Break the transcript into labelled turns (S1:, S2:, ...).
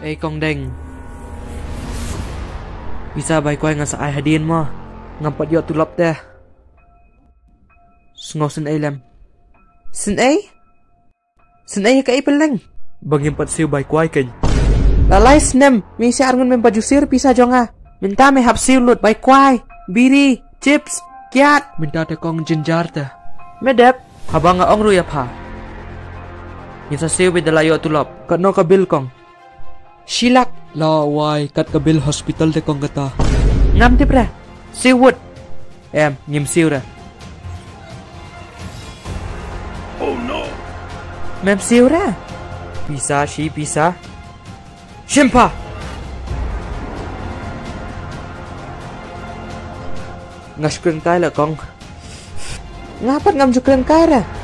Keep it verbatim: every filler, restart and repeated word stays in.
S1: ai kong deng bisa bai quay ngan sa ai hadin mo ngam pat yo tulap teh sngo sin ai lem sin ai sin ai ka ipel leng bangim pat siu bai quay ken lalai snem mi si arngun mem baju sir pisa jonga minta me hap siu lut bai quay biri chips kiat minta te kong jinjar teh medep habang ong ru ya pha Yung sa siyo bidalayo tulop. Kat no kabil kong. Shilak. Laway. Kat kabil hospital de kong kata. Ngam di pre. Siwot. Em. Ngim siw ra. Oh no. Mem siw ra. Pisa shi pisa. Shimpa. Ngash kreng kai la kong. Ngapat ngam ju kreng kai ra.